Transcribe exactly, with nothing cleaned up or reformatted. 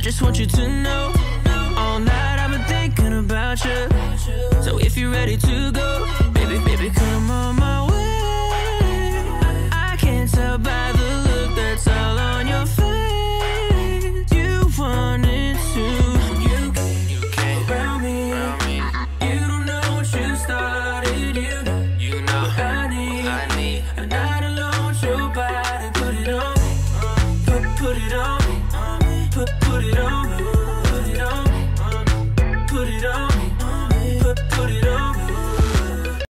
just want you to know, all night I've been thinking about you. So if you're ready to go,